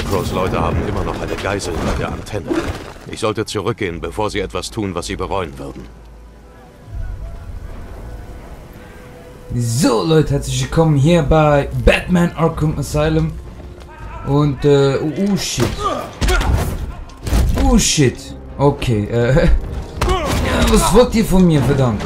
Scarecrows Leute haben immer noch eine Geisel bei der Antenne. Ich sollte zurückgehen, bevor sie etwas tun, was sie bereuen würden. So Leute, herzlich willkommen hier bei Batman Arkham Asylum. Und, oh shit. Oh shit. Okay, ja, was wollt ihr von mir, verdammt?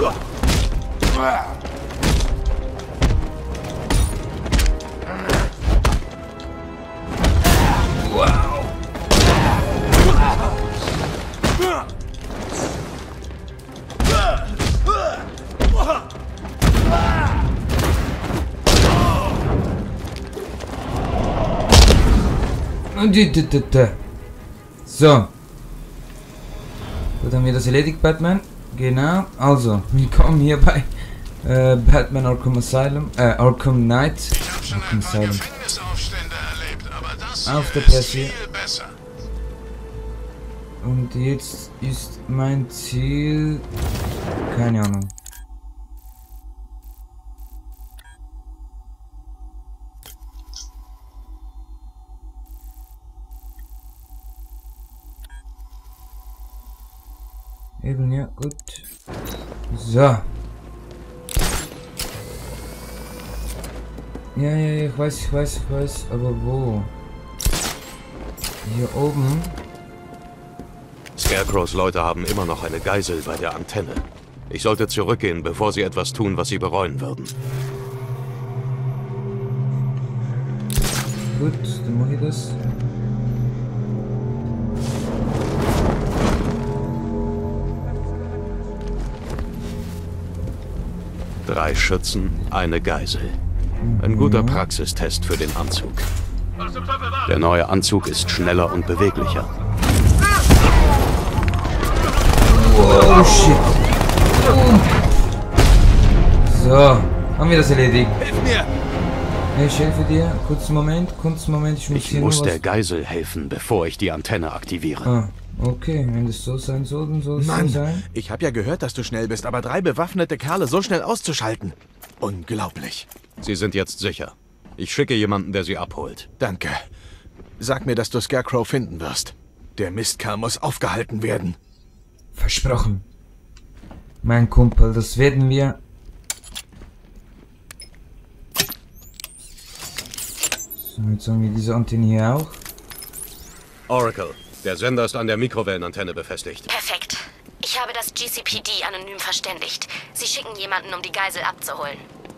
So. Gut, haben wir das erledigt, Batman? Genau. Also, willkommen hier bei Batman Arkham Asylum. Arkham Knight. Arkham Asylum. Auf der Presse. Und jetzt ist mein Ziel... Keine Ahnung. Eben, ja, gut. So. Ja, ich weiß, aber wo? Hier oben. Scarecrows Leute haben immer noch eine Geisel bei der Antenne. Ich sollte zurückgehen, bevor sie etwas tun, was sie bereuen würden. Gut, dann mache ich das. Drei Schützen, eine Geisel. Ein guter Praxistest für den Anzug. Der neue Anzug ist schneller und beweglicher. Oh shit. So, haben wir das erledigt. Hilf mir! Ich helfe dir. Kurzen Moment. Ich muss der Geisel helfen, bevor ich die Antenne aktiviere. Ah, okay. Wenn das so sein soll, dann soll es so sein. Ich habe ja gehört, dass du schnell bist, aber 3 bewaffnete Kerle so schnell auszuschalten. Unglaublich. Sie sind jetzt sicher. Ich schicke jemanden, der sie abholt. Danke. Sag mir, dass du Scarecrow finden wirst. Der Mistkerl muss aufgehalten werden. Versprochen. Mein Kumpel, das werden wir. So, jetzt haben wir diese Antenne hier auch. Oracle, der Sender ist an der Mikrowellenantenne befestigt. Perfekt. Ich habe das GCPD anonym verständigt. Sie schicken jemanden, um die Geisel abzuholen.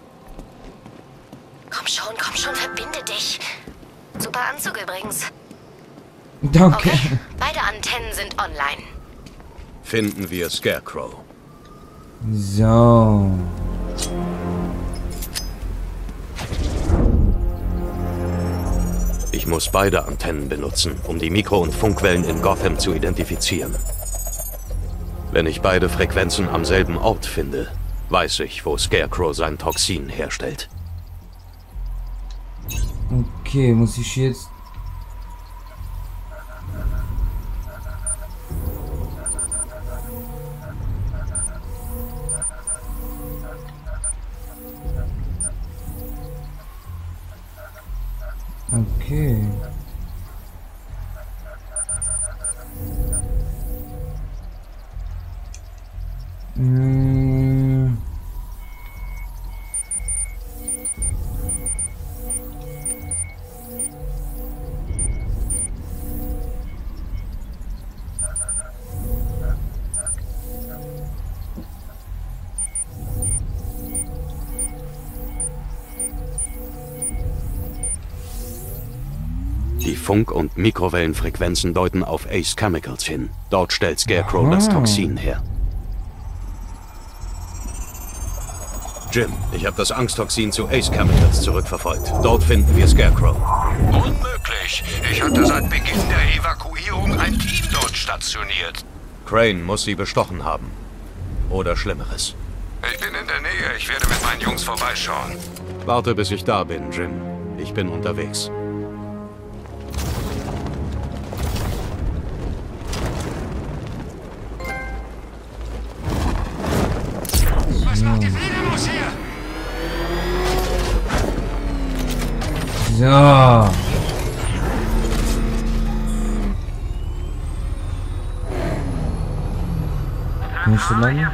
Komm schon, verbinde dich. Super Anzug übrigens. Danke. Okay, beide Antennen sind online. Finden wir Scarecrow. So. Ich muss beide Antennen benutzen, um die Mikro- und Funkwellen in Gotham zu identifizieren. Wenn ich beide Frequenzen am selben Ort finde, weiß ich, wo Scarecrow sein Toxin herstellt. Okay, muss ich jetzt... Okay. Die Funk- und Mikrowellenfrequenzen deuten auf Ace Chemicals hin. Dort stellt Scarecrow das Toxin her. Jim, ich habe das Angsttoxin zu Ace Chemicals zurückverfolgt. Dort finden wir Scarecrow. Unmöglich. Ich hatte seit Beginn der Evakuierung ein Team dort stationiert. Crane muss sie bestochen haben. Oder Schlimmeres. Ich bin in der Nähe. Ich werde mit meinen Jungs vorbeischauen. Warte, bis ich da bin, Jim. Ich bin unterwegs. Was macht die Fledermaus hier? So. Nicht so lange.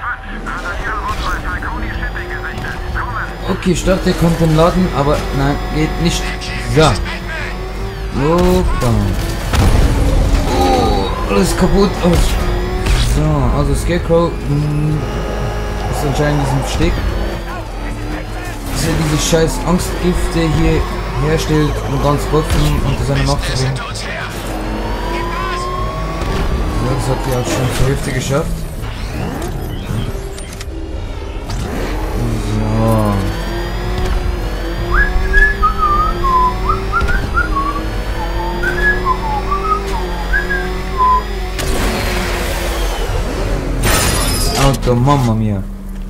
Okay, starte, kommt den Laden, aber nein, geht nicht. So. Opa. Oh, alles kaputt. Oh. So, also Scarecrow ist anscheinend in diesem Versteck. Dass er diese scheiß Angstgifte hier herstellt, um ganz Gotham unter seine Macht zu bringen. So, das hat die auch schon zur Hälfte geschafft. So. Auto, Mama mia.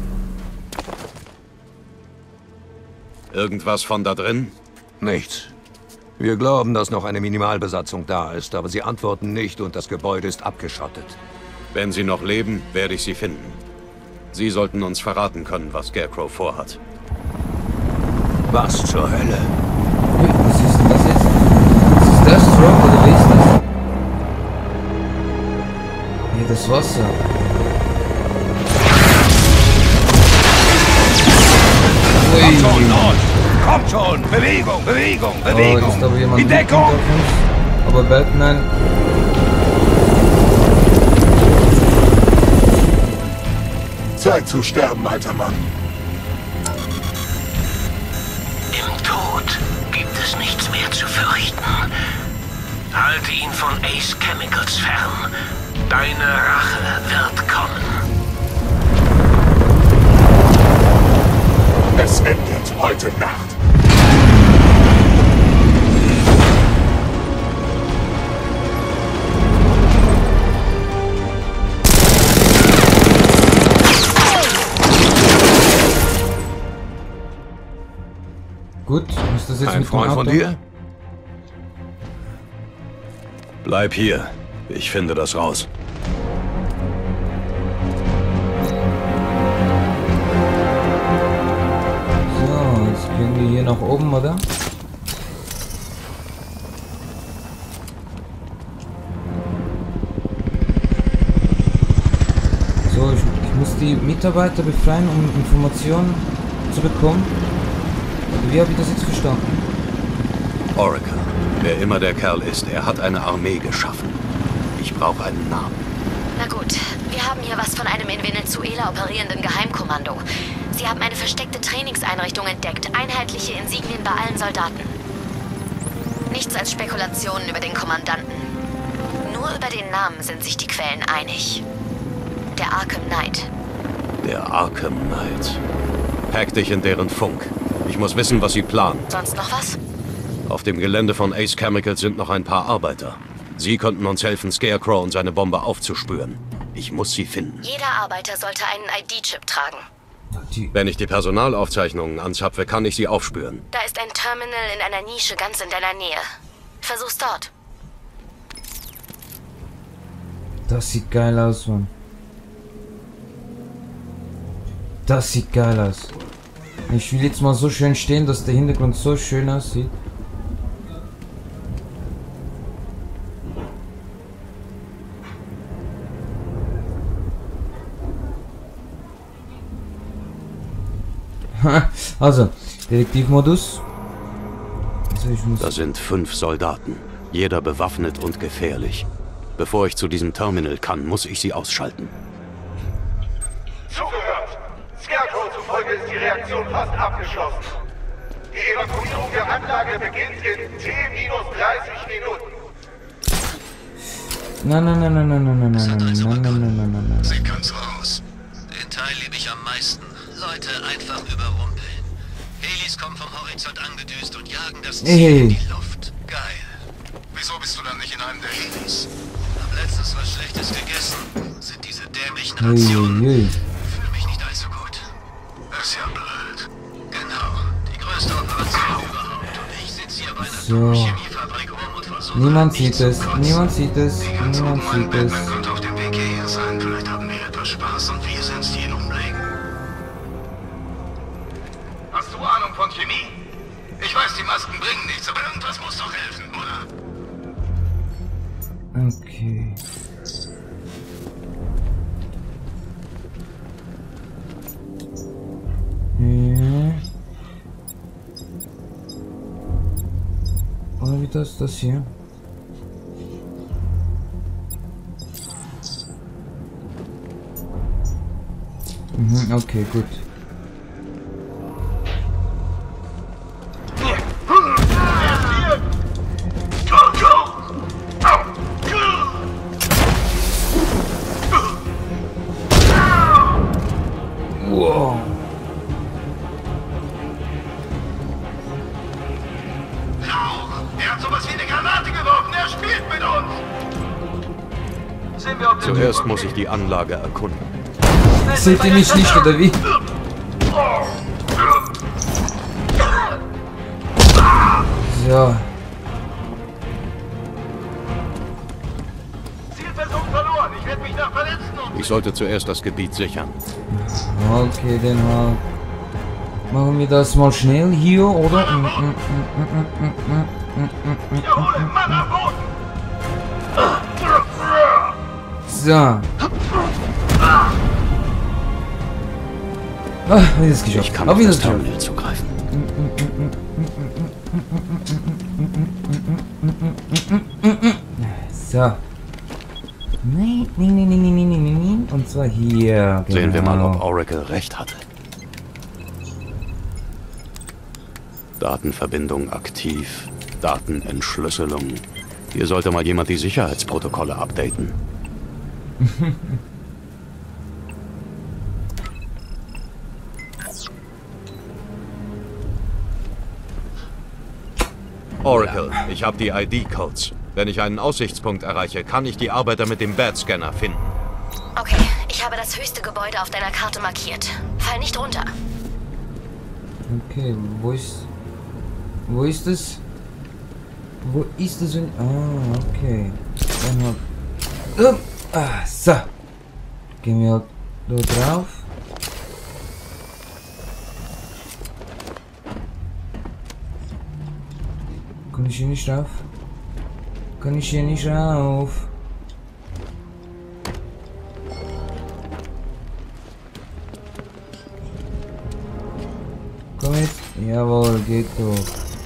Irgendwas von da drin? Nichts. Wir glauben, dass noch eine Minimalbesatzung da ist, aber sie antworten nicht und das Gebäude ist abgeschottet. Wenn sie noch leben, werde ich sie finden. Sie sollten uns verraten können, was Scarecrow vorhat. Was zur Hölle? Was ist denn das jetzt? Ist das Stroke oder wie ist das? Hier das Wasser. Kommt schon, Nord! Kommt schon! Bewegung, Bewegung, Bewegung! Ist aber jemand in Deckung! auf uns. Aber Batman... Zeit zu sterben, alter Mann. Im Tod gibt es nichts mehr zu fürchten. Halte ihn von Ace Chemicals fern. Deine Rache wird kommen. Es endet heute Nacht. Gut, ist das jetzt Ein mit dem Freund von Auto? dir? Bleib hier. Ich finde das raus. So, jetzt gehen wir hier nach oben, oder? So, ich muss die Mitarbeiter befreien, um Informationen zu bekommen. Wie habe ich das jetzt verstanden? Oracle. Wer immer der Kerl ist, er hat eine Armee geschaffen. Ich brauche einen Namen. Na gut, wir haben hier was von einem in Venezuela operierenden Geheimkommando. Sie haben eine versteckte Trainingseinrichtung entdeckt, einheitliche Insignien bei allen Soldaten. Nichts als Spekulationen über den Kommandanten. Nur über den Namen sind sich die Quellen einig. Der Arkham Knight. Der Arkham Knight. Hack dich in deren Funk. Ich muss wissen, was sie planen. Sonst noch was? Auf dem Gelände von Ace Chemicals sind noch ein paar Arbeiter. Sie könnten uns helfen, Scarecrow und seine Bombe aufzuspüren. Ich muss sie finden. Jeder Arbeiter sollte einen ID-Chip tragen. Wenn ich die Personalaufzeichnungen anzapfe, kann ich sie aufspüren. Da ist ein Terminal in einer Nische ganz in deiner Nähe. Versuch's dort. Das sieht geil aus, Mann. Das sieht geil aus. Ich will jetzt mal so schön stehen, dass der Hintergrund so schön aussieht. Also, Detektivmodus. Also ich muss... Da sind 5 Soldaten. Jeder bewaffnet und gefährlich. Bevor ich zu diesem Terminal kann, muss ich sie ausschalten. Zugehört! Scarecrow zufolge ist die Reaktion fast abgeschlossen. Die Evakuierung der Anlage beginnt in T-30 Minuten. Nein. Sie kann's raus. Den Teil liebe ich am meisten. Leute einfach überrumpeln. Helis kommen vom Horizont angedüst und jagen das Ziel in die Luft. Geil. Wieso bist du dann nicht in einem der Helis? Hab letztens was Schlechtes gegessen. Sind diese dämlichen Rationen. Fühl mich nicht allzu gut. Ist ja blöd. Genau. Die größte Operation überhaupt. Und ich sitze hier bei einer So. Chemiefabrik rum und versuche... Niemand sieht es. Niemand sieht es. Niemand sieht es. Batman könnte auf dem Weg hierher sein. Vielleicht haben wir etwas Spaß und wir sind Stil umlegen. Hast du Ahnung von Chemie? Ich weiß, die Masken bringen nichts, aber irgendwas muss doch helfen, oder? Okay. ist das? Das hier? Mhm, okay, gut. Wow. Er hat sowas wie eine Granate geworfen. Er spielt mit uns. Sind wir auf dem Zuerst muss ich die Anlage erkunden. Seht ihr mich nicht, oder wie? So. Zielversuch verloren. Ich werde mich nach verletzen und... Ich sollte zuerst das Gebiet sichern. Okay, dann halt. Machen wir das mal schnell hier, oder? Wiederhole, Mann am Boden! So. Ah, wie ist es geschafft? Ich kann Auf auf das Wiedersehen. Terminal zugreifen. So. Nein. Und zwar hier. Sehen wir mal, genau. ob Oracle recht hatte. Datenverbindung aktiv. Datenentschlüsselung. Hier sollte mal jemand die Sicherheitsprotokolle updaten. Oracle, ich habe die ID-Codes. Wenn ich einen Aussichtspunkt erreiche, kann ich die Arbeiter mit dem Bat-Scanner finden. Okay, ich habe das höchste Gebäude auf deiner Karte markiert. Fall nicht runter. Okay, wo ist es? Wo ist es? Ah, okay. Dann halt. So. Gehen wir halt da drauf. Kann ich hier nicht rauf? Kann ich hier nicht rauf? Komm jetzt. Jawohl, geht doch.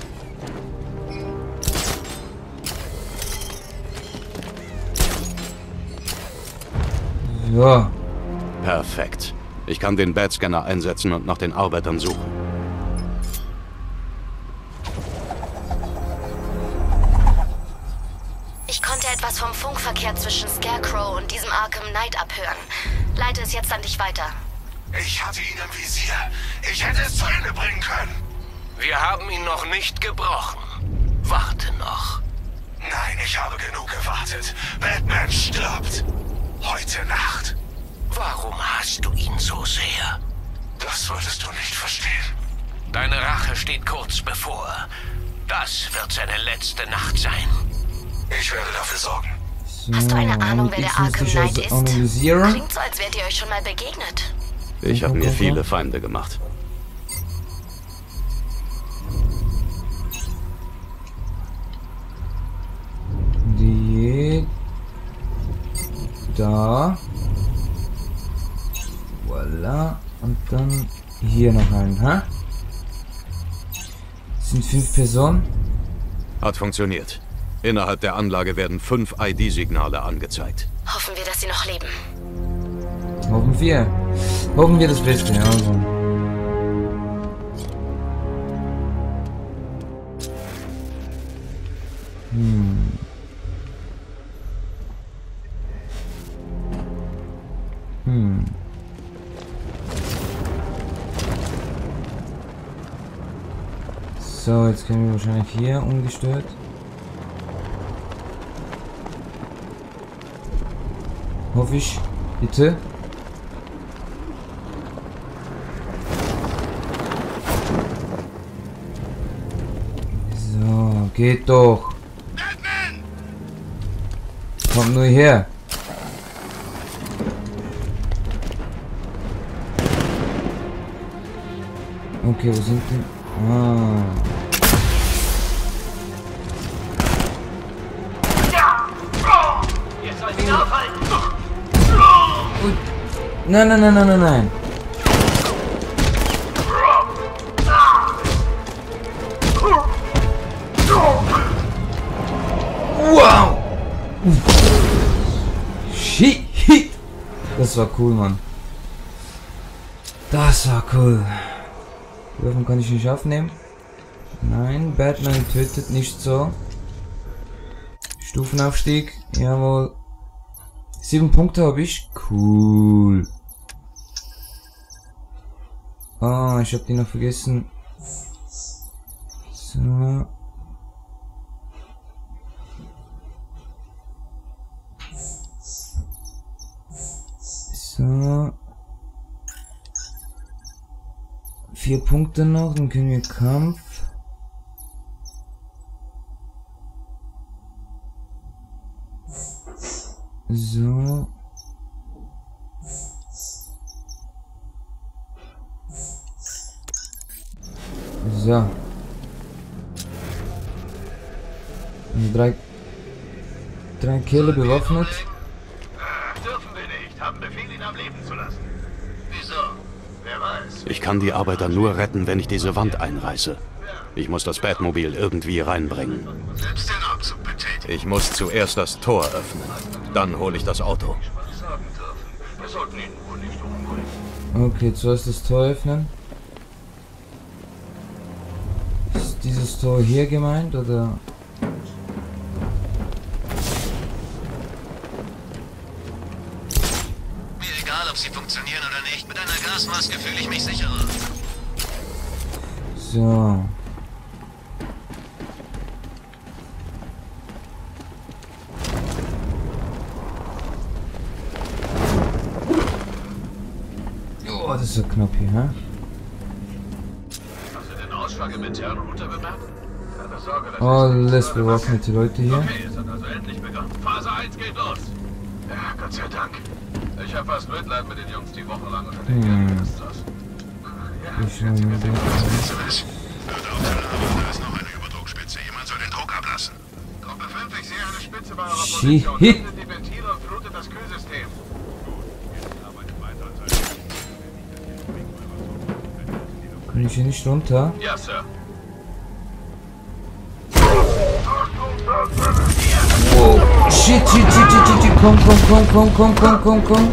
So. Perfekt. Ich kann den Bat-Scanner einsetzen und nach den Arbeitern suchen. Ich konnte etwas vom Funkverkehr zwischen Scarecrow und diesem Arkham Knight abhören. Leite es jetzt an dich weiter. Ich hatte ihn im Visier. Ich hätte es zu Ende bringen können. Wir haben ihn noch nicht gebrochen. Warte noch. Nein, ich habe genug gewartet. Batman stirbt. Heute Nacht. Warum hasst du ihn so sehr? Das wolltest du nicht verstehen. Deine Rache steht kurz bevor. Das wird seine letzte Nacht sein. Ich werde dafür sorgen. So, Hast du eine Ahnung, wer der Arkham Knight ist? Analysieren. Klingt so, als wärt ihr euch schon mal begegnet. Ich habe mir viele Feinde gemacht. Die da. Voila. Und dann hier noch einen, ha? Das sind 5 Personen. Hat funktioniert. Innerhalb der Anlage werden 5 ID-Signale angezeigt. Hoffen wir, dass sie noch leben. Hoffen wir. Hoffen wir das Beste, also. So, jetzt können wir wahrscheinlich hier ungestört. Hoffe ich. Bitte. So, geht doch. Batman! Komm nur her. Okay, wo sind die? Ah. Ihr sollt ihn aufhalten! Nein. Das war cool, Mann. Das war cool. Die Waffen kann ich nicht aufnehmen. Nein, Batman tötet nicht so. Stufenaufstieg. Jawohl. 7 Punkte habe ich. Cool. Ah, ich habe die noch vergessen. So. So. 4 Punkte noch, dann können wir Kampf. So. So. Und drei Kerle bewaffnet. Dürfen wir nicht. Haben Befehl, ihn am Leben zu lassen. Wieso? Wer weiß. Ich kann die Arbeiter nur retten, wenn ich diese Wand einreiße. Ich muss das Batmobil irgendwie reinbringen. Selbst den Abzug betätigen. Ich muss zuerst das Tor öffnen. Dann hole ich das Auto. Sagen dürfen. Wir sollten ihn wohl nicht umbringen. Okay, zuerst das Tor öffnen. Ist dieses Tor hier gemeint, oder? Mir egal, ob sie funktionieren oder nicht. Mit einer Gasmaske fühle ich mich sicherer. So. Oh, das ist ja knapp hier, hä? Hast du den Ausschlag im internen Router bemerkt? Keine Sorge, das Alles bewaffnete Leute hier. Okay, es hat also endlich begonnen. Phase 1 geht los. Ja, Gott sei Dank. Ich habe fast Mitleid mit den Jungs, die wochenlang unter den Gärten saßen. Ich schau mal da. Hört auf, da ist noch eine Überdruckspitze. Jemand soll den Druck ablassen. Gruppe 5, ich sehe eine Spitze bei eurer Position. Shit. Öffnet die Ventile und flutet das Kühlsystem. Kann ich hier nicht runter? Ja, Sir. Oh. Shit. Komm.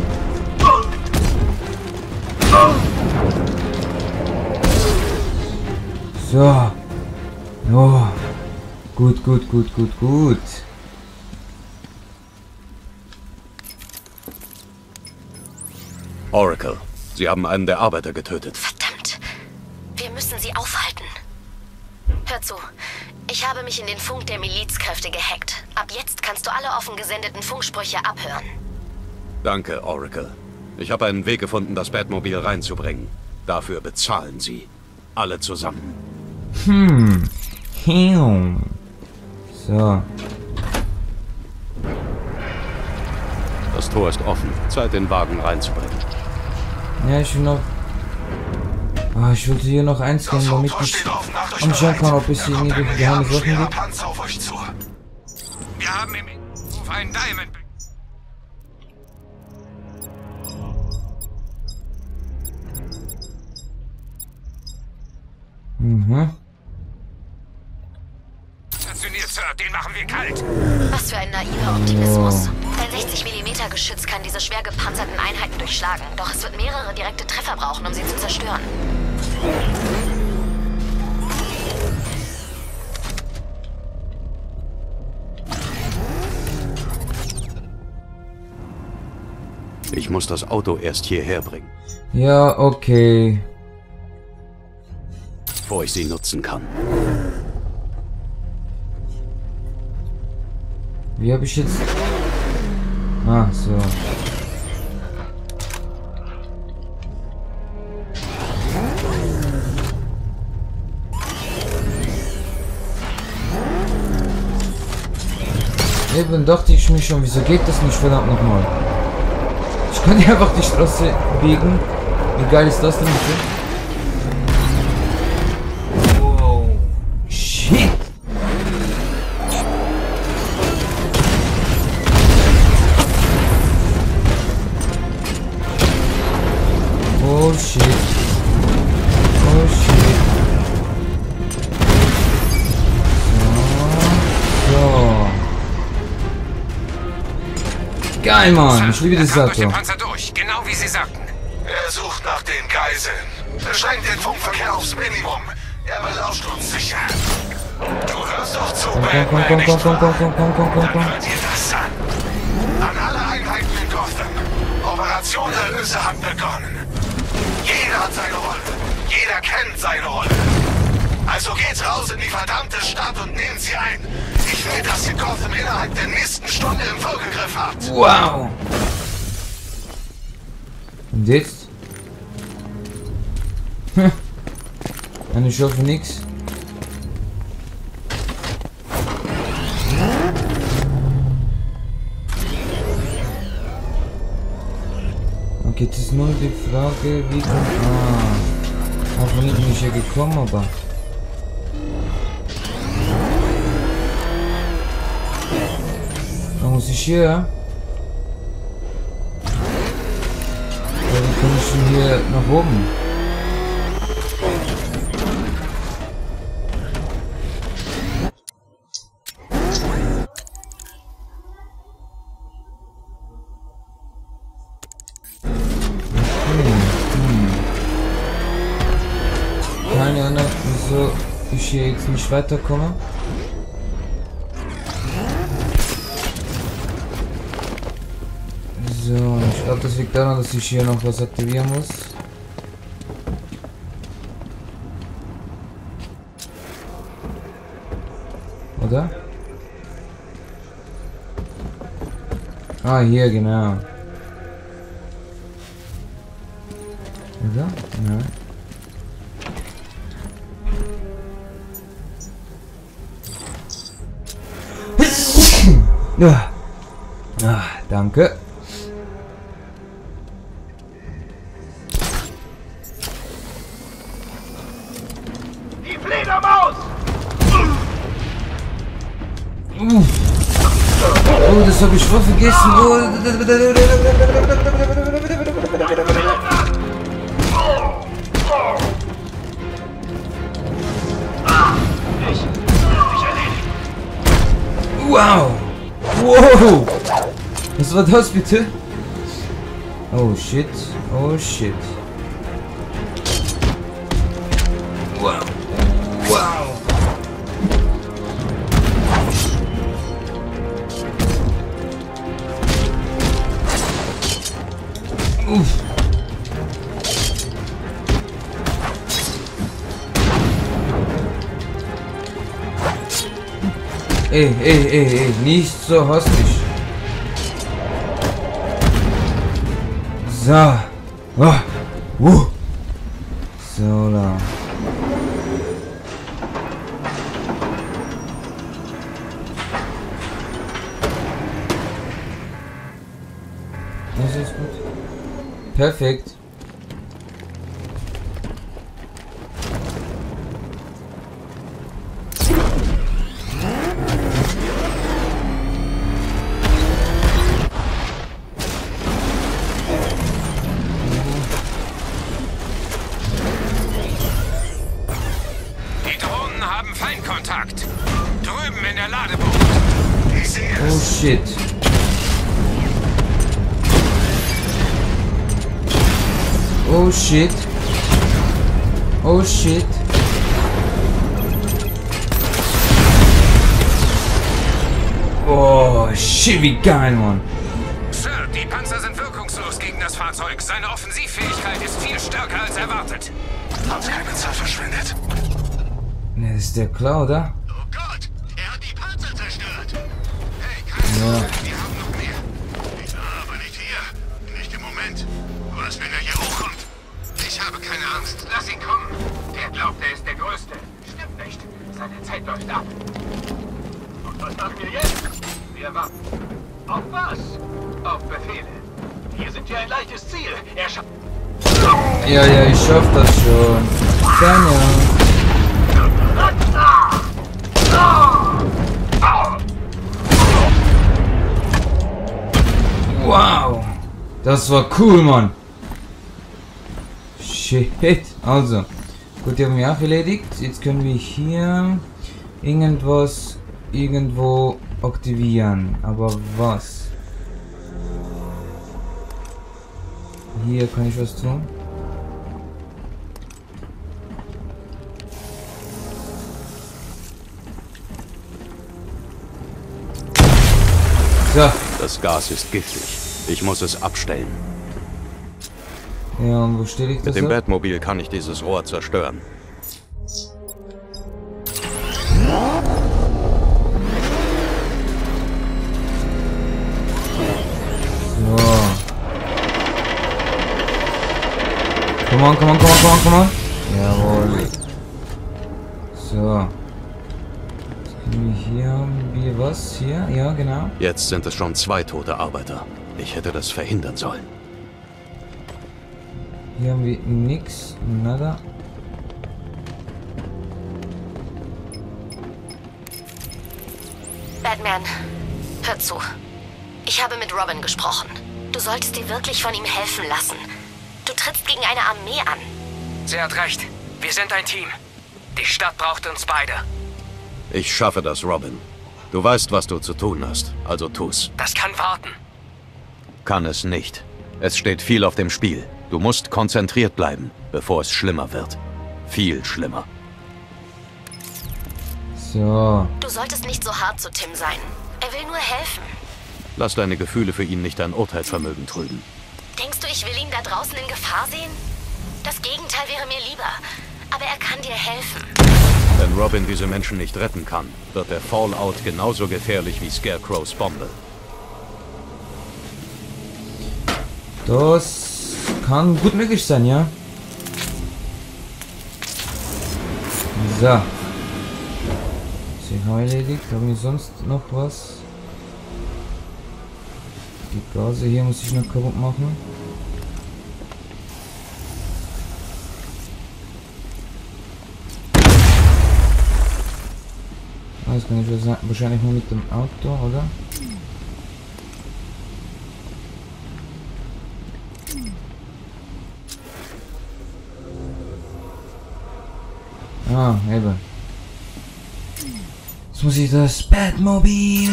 So. Oh. Gut. Oracle, Sie haben einen der Arbeiter getötet. Verdammt. Wir müssen sie aufhalten. Hör zu. Ich habe mich in den Funk der Milizkräfte gehackt. Ab jetzt kannst du alle offen gesendeten Funksprüche abhören. Danke, Oracle. Ich habe einen Weg gefunden, das Batmobil reinzubringen. Dafür bezahlen Sie. Alle zusammen. So. Das Tor ist offen. Zeit, den Wagen reinzubringen. Ja, ich will noch... Ah, ich wollte hier noch einscannen, damit ich anschauen kann, ob es hier irgendwelche geheime Sachen gibt. Panzer auf euch zu. Wir haben im Innenhof einen Diamond. Stationiert, Sir. Den machen wir kalt. Was für ein naiver Optimismus. Dein 60 mm Geschütz kann diese schwer gepanzerten Einheiten durchschlagen. Doch es wird mehrere direkte Treffer brauchen, um sie zu zerstören. Ich muss das Auto erst hierher bringen, Ja, okay. bevor ich sie nutzen kann. Wie habe ich jetzt... Ah, so. Eben dachte ich mir schon, wieso geht das nicht verdammt nochmal? Ich kann hier einfach die Straße biegen. Wie geil ist das denn bitte? Wow. Shit! Oh shit. Oh shit. So. Geil, Mann. Ich liebe das Durch den Auto. Panzer durch, genau wie Sie sagten. Er sucht nach den Geiseln. Beschränkt den Funkverkehr aufs Minimum. Er belauscht uns sicher. Du hörst doch zu, Komm. Dann hört ihr das an. An alle Einheiten in Gotham. Operation Erlöse hat begonnen. Jeder hat seine Rolle. Jeder kennt seine Rolle. Also geht's raus in die verdammte Stadt und nehmt sie ein. Ich will, dass ihr Gotham innerhalb der nächsten Stunde im Vollgriff habt. Wow. Und jetzt? Eine Chance für nix. Okay, jetzt ist nur die Frage, wie kommt... Ah, von hinten bin ich ja gekommen, aber... Da muss ich hier... Wie komme ich denn hier nach oben? Keine Ahnung, wieso ich hier jetzt nicht weiterkomme. So, ich glaube, das liegt daran, dass ich hier noch was aktivieren muss. Oder? Ah, hier, genau. Oder? Ja. Ah, danke. Die Fledermaus! Oh, das habe ich voll vergessen. Wow! Wow! Was war das bitte? Oh shit, oh shit. Wow! Wow! Uff! Ey, nicht so hostig. So. Oh. So da. Das ist gut. Perfekt. Feindkontakt. Drüben in der Ladebucht. Ich sehe Oh es. shit. Oh shit. Oh shit. Oh shit, wie geil, Mann. Sir, die Panzer sind wirkungslos gegen das Fahrzeug. Seine Offensivfähigkeit ist viel stärker als erwartet. Habt keine Zeit verschwendet. Ne, das ist der klar, oder? Oh Gott, er hat die Panzer zerstört. Hey, keine Sorge, wir haben noch mehr. Aber nicht hier. Nicht im Moment. Was, wenn er hier hochkommt? Ich habe keine Angst. Lass ihn kommen. Der glaubt, er ist der Größte. Stimmt nicht. Seine Zeit läuft ab. Und was machen wir jetzt? Wir warten. Auf was? Auf Befehle. Hier sind wir ein leichtes Ziel. Er schafft... Ja, ich schaff das schon. Keine Ahnung. Wow. Das war cool, Mann. Shit. Also. Gut, die haben wir auch erledigt. Jetzt können wir hier irgendwas irgendwo aktivieren. Aber was? Hier kann ich was tun. So. Das Gas ist giftig. Ich muss es abstellen. Ja, und wo stelle ich das Mit dem ab? Batmobil kann ich dieses Rohr zerstören. So. Come on, come on, come on, come on, come on. Jawohl. So. Hier haben wir was? Hier? Ja, genau. Jetzt sind es schon 2 tote Arbeiter. Ich hätte das verhindern sollen. Hier haben wir nix. Nada. Batman, hör zu. Ich habe mit Robin gesprochen. Du solltest dir wirklich von ihm helfen lassen. Du trittst gegen eine Armee an. Sie hat recht. Wir sind ein Team. Die Stadt braucht uns beide. Ich schaffe das, Robin. Du weißt, was du zu tun hast, also tu's. Das kann warten. Kann es nicht. Es steht viel auf dem Spiel. Du musst konzentriert bleiben, bevor es schlimmer wird. Viel schlimmer. So. Du solltest nicht so hart zu Tim sein. Er will nur helfen. Lass deine Gefühle für ihn nicht dein Urteilsvermögen trüben. Denkst du, ich will ihn da draußen in Gefahr sehen? Das Gegenteil wäre mir lieber. Aber er kann dir helfen. Wenn Robin diese Menschen nicht retten kann, wird der Fallout genauso gefährlich wie Scarecrows Bombe. Das kann gut möglich sein, ja. So. Sie haben erledigt. Haben wir sonst noch was? Die Gase hier muss ich noch kaputt machen. Das kann ich wahrscheinlich nur mit dem Auto, oder? Ah, eben. Jetzt muss ich das Batmobil.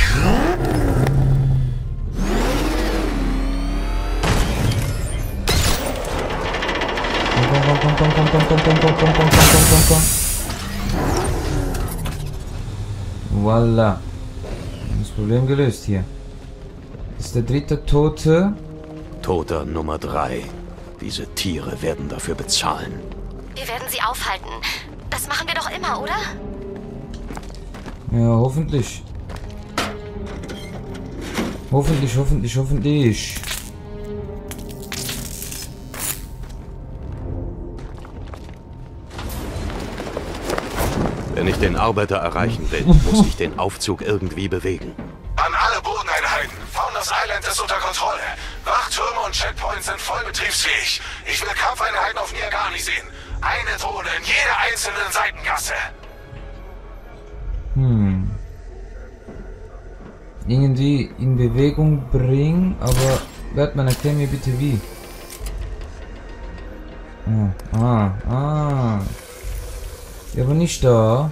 Komm. Voila. Das Problem gelöst hier. Das ist der dritte Tote. Toter Nummer 3. Diese Tiere werden dafür bezahlen. Wir werden sie aufhalten. Das machen wir doch immer, oder? Ja, hoffentlich. Hoffentlich. Wenn ich den Arbeiter erreichen will, muss ich den Aufzug irgendwie bewegen. An alle Bodeneinheiten. Founders Island ist unter Kontrolle. Wachtürme und Checkpoints sind voll betriebsfähig. Ich will Kampfeinheiten auf Niagani sehen. Eine Drohne in jeder einzelnen Seitengasse. Irgendwie in Bewegung bringen, aber Batman, erklär mir bitte wie. Ja, aber nicht da.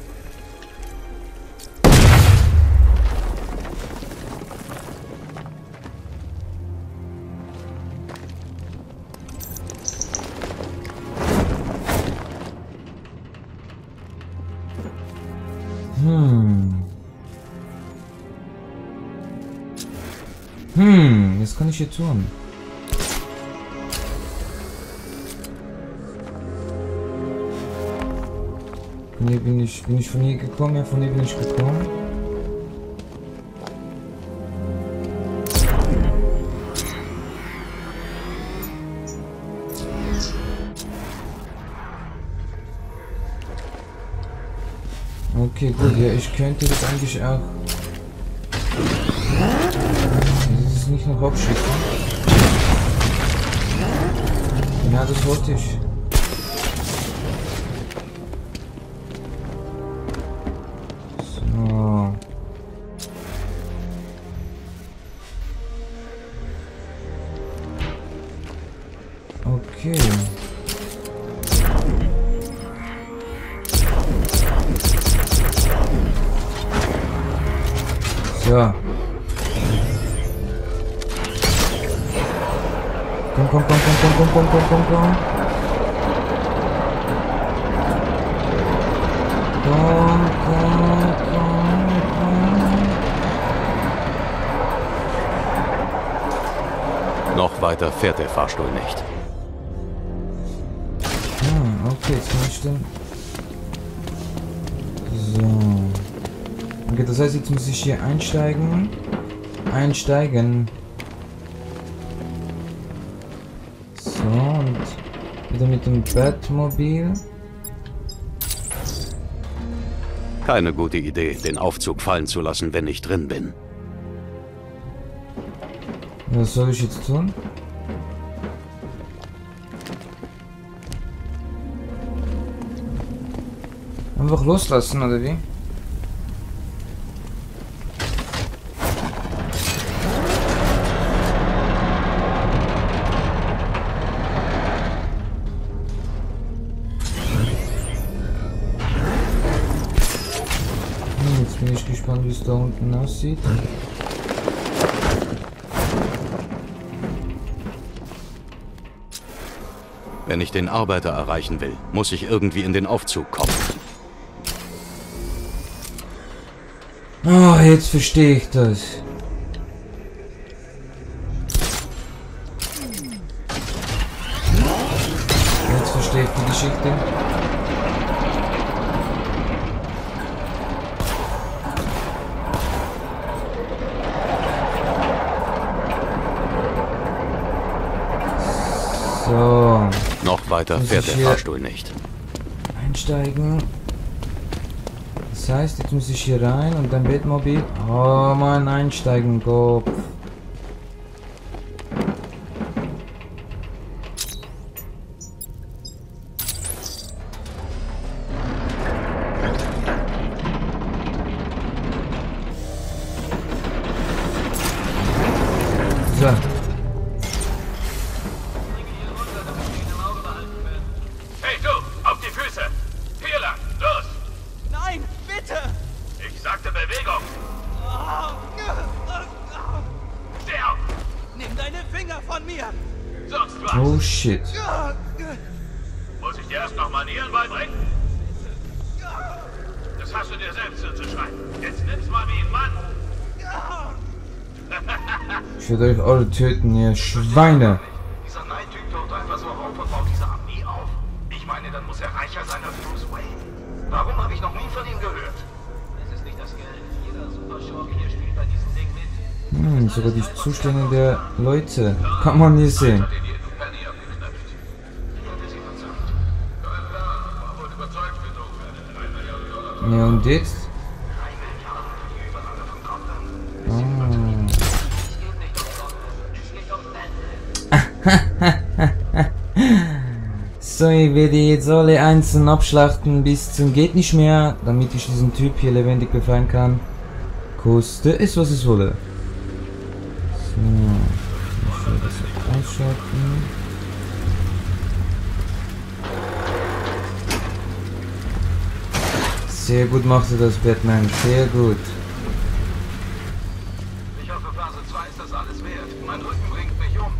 Was kann ich hier tun? Von hier bin ich von hier gekommen? Ja, von hier bin ich gekommen. Okay, gut, ja, ich könnte das eigentlich auch. Das ist nicht noch abschießen. Genau, das wollte ich. So. Okay. So. Komm. Komm. Noch weiter fährt der Fahrstuhl nicht. Ah, okay, jetzt kann ich dann... So. Okay, das heißt, jetzt muss ich hier einsteigen. So, und wieder mit dem Batmobil. Keine gute Idee, den Aufzug fallen zu lassen, wenn ich drin bin. Was soll ich jetzt tun? Einfach loslassen, oder wie? Jetzt bin ich gespannt, wie es da unten aussieht. Wenn ich den Arbeiter erreichen will, muss ich irgendwie in den Aufzug kommen. Oh, jetzt verstehe ich das. Jetzt verstehe ich die Geschichte. So. Noch weiter fährt der Fahrstuhl nicht. Einsteigen. Das heißt, jetzt muss ich hier rein und dann Batmobil. Oh Mann, einsteigen, Kopf. So. Hey du, auf die Füße! Hier lang, los! Nein, bitte! Ich sagte Bewegung! Steh auf! Nimm deine Finger von mir! Sonst was! Oh shit. Muss ich dir erst noch Manieren beibringen? Das hast du dir selbst zuzuschreiben. Jetzt nimm's mal wie ein Mann! Ich werde euch alle töten, ihr Schweine. Dieser Knight-Typ taucht einfach so auf und baut diese Armee auf. Ich meine, dann muss er reicher sein als Bruce Wayne. Warum habe ich noch nie von ihm gehört? Es ist nicht das Geld. Jeder Superschurke hier spielt bei diesem Ding mit. Sogar die Zustände der Leute. Kann man hier sehen. Hat ihn jeden Penny abgeknöpft. Hätte sie verzeiht. Kein Plan, war wohl überzeugt genug für eine $3 Millionen. Ja, und jetzt? 3 Milliarden für die Übernahme von Gotham. So, ich werde jetzt alle einzeln abschlachten bis zum geht nicht mehr, damit ich diesen Typ hier lebendig befreien kann. Koste es, was es wolle. So, ich werde das ausschalten. Sehr gut macht er das, Batman, sehr gut. Ich hoffe, Phase 2 ist das alles wert. Mein Rücken bringt mich um.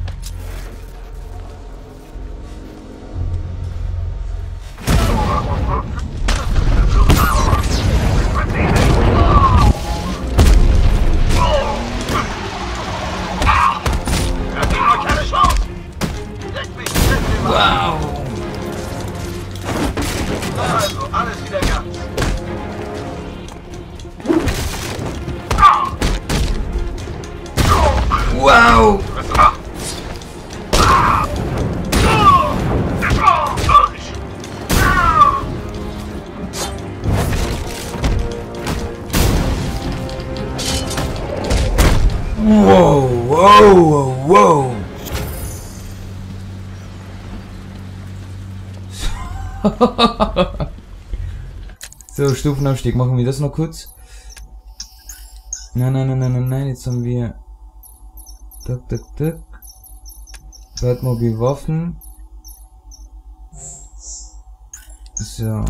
Wow! Also, alles wieder ganz. Wow! Wow, wow, wow. So, Stufenaufstieg, machen wir das noch kurz. Nein, jetzt haben wir Batmobil Waffen. So.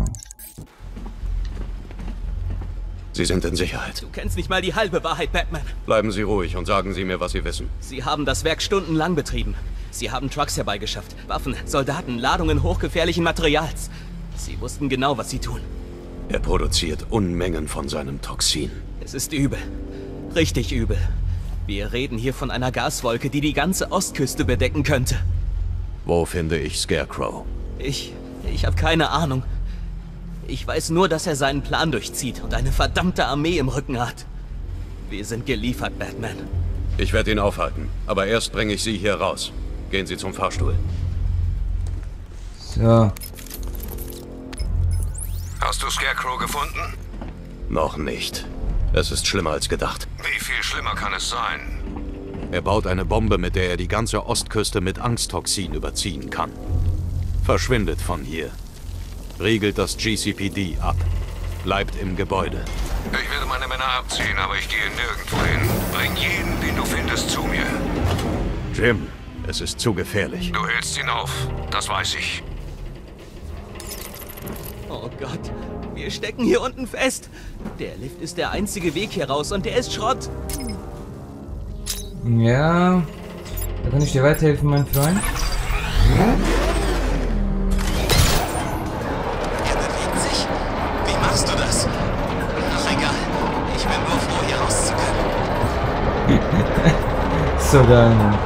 Sie sind in Sicherheit. Du kennst nicht mal die halbe Wahrheit, Batman. Bleiben Sie ruhig und sagen Sie mir, was Sie wissen. Sie haben das Werk stundenlang betrieben. Sie haben Trucks herbeigeschafft. Waffen, Soldaten, Ladungen hochgefährlichen Materials. Sie wussten genau, was sie tun. Er produziert Unmengen von seinem Toxin. Es ist übel. Richtig übel. Wir reden hier von einer Gaswolke, die die ganze Ostküste bedecken könnte. Wo finde ich Scarecrow? Ich habe keine Ahnung. Ich weiß nur, dass er seinen Plan durchzieht und eine verdammte Armee im Rücken hat. Wir sind geliefert, Batman. Ich werde ihn aufhalten, aber erst bringe ich Sie hier raus. Gehen Sie zum Fahrstuhl. So. Hast du Scarecrow gefunden? Noch nicht. Es ist schlimmer als gedacht. Wie viel schlimmer kann es sein? Er baut eine Bombe, mit der er die ganze Ostküste mit Angsttoxin überziehen kann. Verschwindet von hier. Riegelt das GCPD ab. Bleibt im Gebäude. Ich werde meine Männer abziehen, aber ich gehe nirgendwo hin. Bring jeden, den du findest, zu mir. Jim, es ist zu gefährlich. Du hältst ihn auf, das weiß ich. Oh Gott, wir stecken hier unten fest. Der Lift ist der einzige Weg hier raus und der ist Schrott. Ja. Da kann ich dir weiterhelfen, mein Freund. Er bewegt sich. Wie machst du das? Ach egal. Ich bin nur froh, hier raus zu können. So geil, Mann.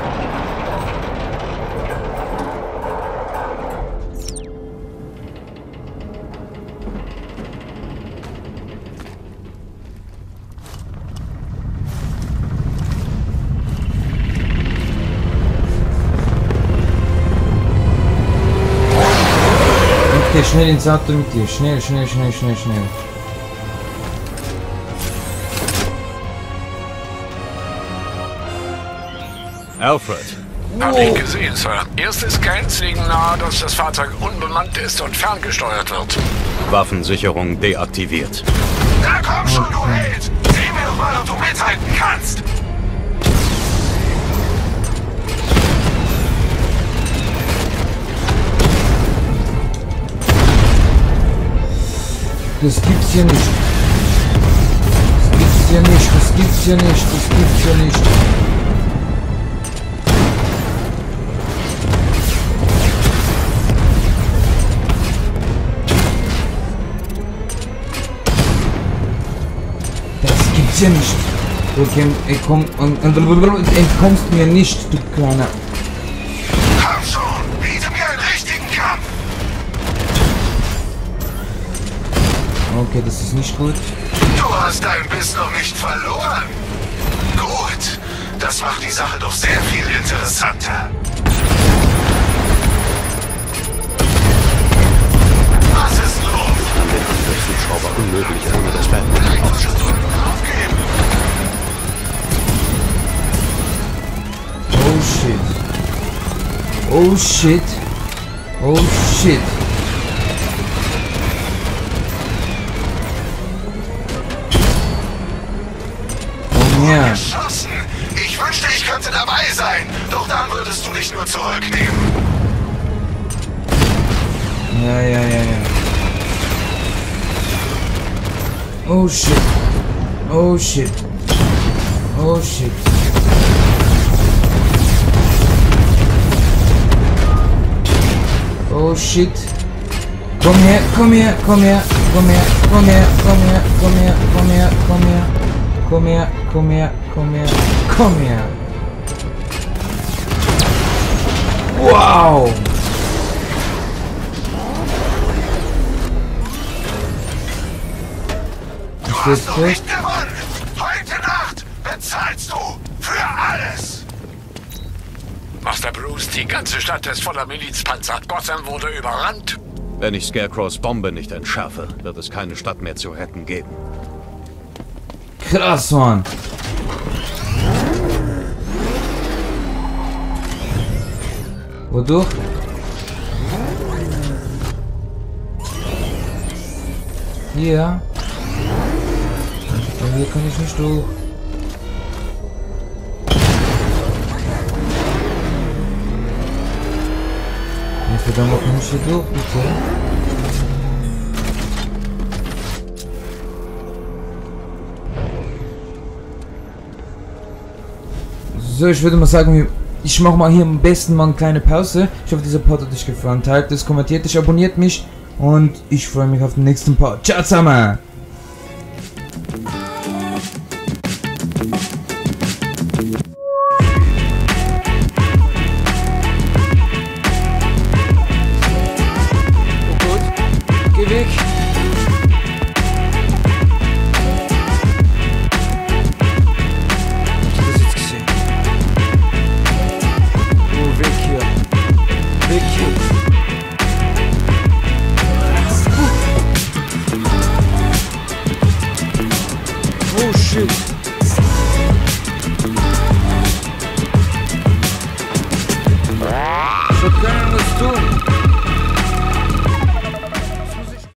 Schnell ins Auto mit dir. Schnell, schnell, schnell, schnell, schnell. Alfred. Hab ich gesehen, Sir. Erstes Scans liegen nahe, dass das Fahrzeug unbemannt ist und ferngesteuert wird. Waffensicherung deaktiviert. Na komm schon, du Held! Sieh mir doch mal, ob du mithalten kannst! Das gibt's ja nicht. Das gibt's ja nicht. Das gibt's ja nicht. Das gibt's ja nicht. Das gibt's ja nicht. Okay, komm und entkommst mir nicht, du kleiner. Komm schon! Biete mir einen richtigen Kampf! Okay, das ist nicht gut. Du hast deinen Biss noch nicht verloren. Gut. Das macht die Sache doch sehr viel interessanter. Was ist los? An den Angriffshubschrauber unmöglich, ohne das Batman aufzuschalten. Aufgeben! Oh shit. Oh shit. Oh shit. Ja. Geschossen! Ich wünschte, ich könnte dabei sein. Doch dann würdest du dich nur zurücknehmen. Ja. Oh shit. Oh shit. Oh shit. Oh shit. Komm her, komm her, komm her, komm her, komm her, komm her, komm her, komm her, komm her. Komm her, komm her, komm her, komm her. Wow! Du hast noch nicht gewonnen! Heute Nacht bezahlst du für alles! Master Bruce, die ganze Stadt ist voller Milizpanzer. Gotham wurde überrannt. Wenn ich Scarecrows Bombe nicht entschärfe, wird es keine Stadt mehr zu retten geben. Krass, Mann. Wodurch? Hier. Und hier kann ich nicht durch. Ja, verdammt, wo kann ich hier durch, bitte? So, ich würde mal sagen, wir ich mache mal hier am besten mal eine kleine Pause. Ich hoffe, dieser Part hat euch gefallen. Teilt es, kommentiert es, abonniert mich. Und ich freue mich auf den nächsten Part. Ciao zusammen! Gut, geh weg.